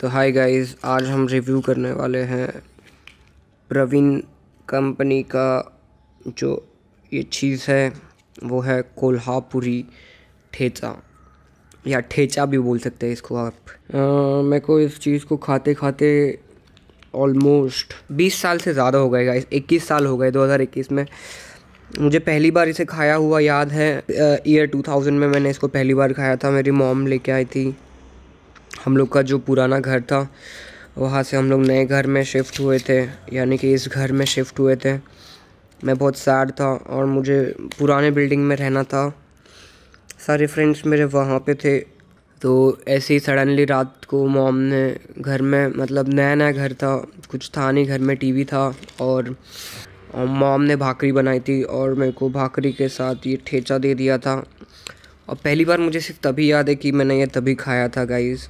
तो hi guys, आज हम रिव्यू करने वाले हैं प्रवीण कंपनी का जो ये चीज़ है वो है कोल्हापुरी ठेचा या ठेचा भी बोल सकते हैं इसको आप। मेरे को इस चीज़ को खाते खाते ऑलमोस्ट 20 साल से ज़्यादा हो गए गाइस, 21 साल हो गए। 2021 में मुझे पहली बार इसे खाया हुआ याद है। ईयर 2000 में मैंने इसको पहली बार खाया था। मेरी मॉम लेके आई थी। हम लोग का जो पुराना घर था वहाँ से हम लोग नए घर में शिफ्ट हुए थे, यानी कि इस घर में शिफ्ट हुए थे। मैं बहुत सैड था और मुझे पुराने बिल्डिंग में रहना था। सारे फ्रेंड्स मेरे वहाँ पे थे। तो ऐसे ही सडनली रात को मॉम ने घर में, मतलब नया नया घर था, कुछ था नहीं घर में, टीवी था और मॉम ने भाकरी बनाई थी और मेरे को भाकरी के साथ ये ठेचा दे दिया था। और पहली बार मुझे सिर्फ तभी याद है कि मैंने ये तभी खाया था गाइस,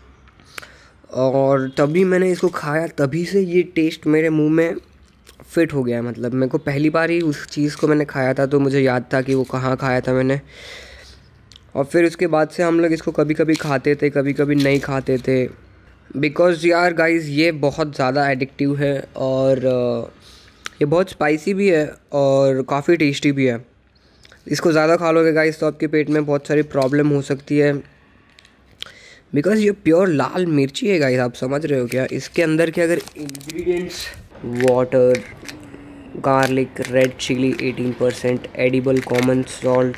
और तभी मैंने इसको खाया, तभी से ये टेस्ट मेरे मुंह में फिट हो गया। मतलब मेरे को पहली बार ही उस चीज़ को मैंने खाया था तो मुझे याद था कि वो कहाँ खाया था मैंने। और फिर उसके बाद से हम लोग इसको कभी कभी खाते थे, कभी कभी नहीं खाते थे, बिकॉज़ यार गाइस ये बहुत ज़्यादा एडिक्टिव है और ये बहुत स्पाइसी भी है और काफ़ी टेस्टी भी है। इसको ज़्यादा खा लोगे गाइस तो आपके पेट में बहुत सारी प्रॉब्लम हो सकती है, बिकॉज ये प्योर लाल मिर्ची है गाइस। आप समझ रहे हो क्या? इसके अंदर के अगर ingredients, water, garlic, red chilli 18%, edible common salt,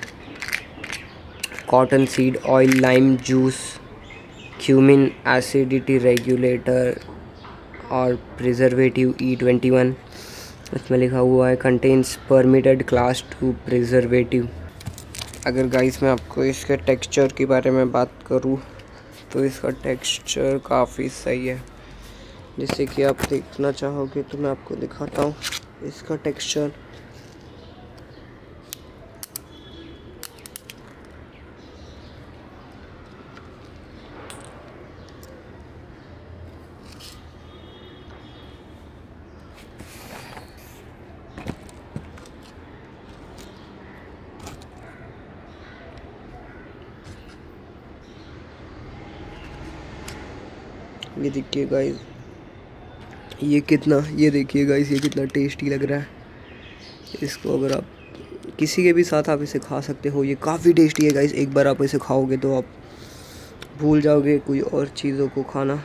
cotton seed oil, lime juice, cumin, acidity regulator और प्रिजर्वेटिव E21। इसमें लिखा हुआ है कंटेन्स परमिटेड क्लास 2 प्रिजर्वेटिव। अगर गाइस मैं आपको इसके टेक्सचर के बारे में बात करूँ तो इसका टेक्सचर काफ़ी सही है। जैसे कि आप देखना चाहोगे तो मैं आपको दिखाता हूँ इसका टेक्सचर। ये देखिए गाइस, ये देखिए गाइस ये कितना टेस्टी लग रहा है। इसको अगर आप किसी के भी साथ आप इसे खा सकते हो, ये काफ़ी टेस्टी है गाइस। एक बार आप इसे खाओगे तो आप भूल जाओगे कोई और चीज़ों को खाना।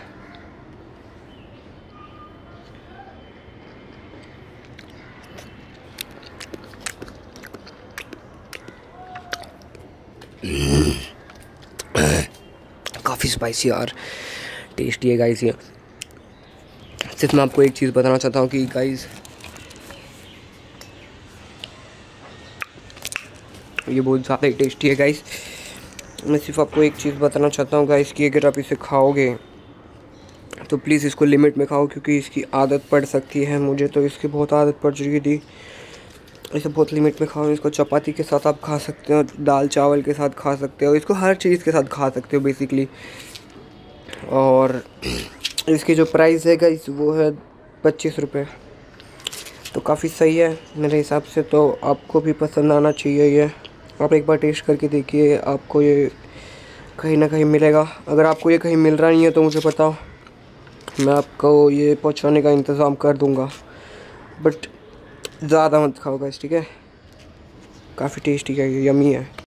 काफ़ी स्पाइसी और टेस्टी है गाइस ये। सिर्फ मैं आपको एक चीज़ बताना चाहता हूँ कि गाइस ये बहुत ज़्यादा ही टेस्टी है गाइस। मैं सिर्फ आपको एक चीज़ बताना चाहता हूँ गाइस कि अगर आप इसे खाओगे तो प्लीज़ इसको लिमिट में खाओ, क्योंकि इसकी आदत पड़ सकती है। मुझे तो इसकी बहुत आदत पड़ चुकी थी। इसे बहुत लिमिट में खाओ। इसको चपाती के साथ आप खा सकते हो, दाल चावल के साथ खा सकते हो, इसको हर चीज़ के साथ खा सकते हो बेसिकली। और इसकी जो प्राइस है गाइस वो है 25 रुपये, तो काफ़ी सही है मेरे हिसाब से। तो आपको भी पसंद आना चाहिए ये। आप एक बार टेस्ट करके देखिए, आपको ये कहीं ना कहीं मिलेगा। अगर आपको ये कहीं मिल रहा नहीं है तो मुझे बताओ, मैं आपको ये पहुंचाने का इंतज़ाम कर दूंगा। बट ज़्यादा मत खाओ गाइस, ठीक है? काफ़ी टेस्टी है, ये यमी है।